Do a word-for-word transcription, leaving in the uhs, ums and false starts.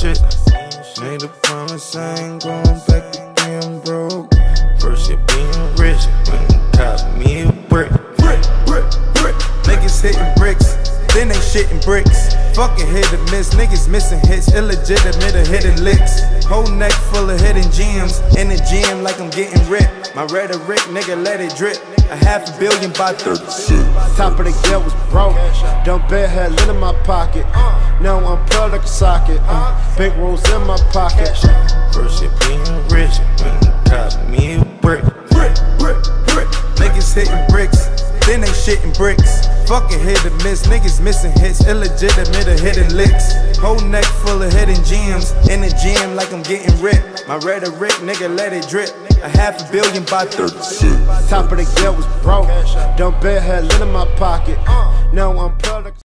shit. Made a promise I ain't going back to being broke. First year being rich, went and caught me a brick. Brick, brick, brick. Niggas hitting bricks, then they shitting bricks. Fucking hit or miss, niggas missing hits, illegitimate or hidden licks. Whole neck full of hidden gems, in the gym like I'm getting ripped. My rhetoric, nigga, let it drip. A half a billion by thirty-six. Top of the gate was broke. Dumb bed had lit in my pocket. Now I'm proud like a socket. Uh, big rolls in my pocket. First year being rich, went and caught me a brick. Brick, brick, brick. Niggas hitting bricks, then they shitting bricks. Fucking hit or miss, niggas missing hits, illegitimate or hidden licks. Whole neck full of hidden gems, in the gym like I'm getting ripped. My rhetoric, nigga, let it drip. A half a billion by thirty-six. Top of the gate was broke. Dumb bed had lit in my pocket. Now I'm proud like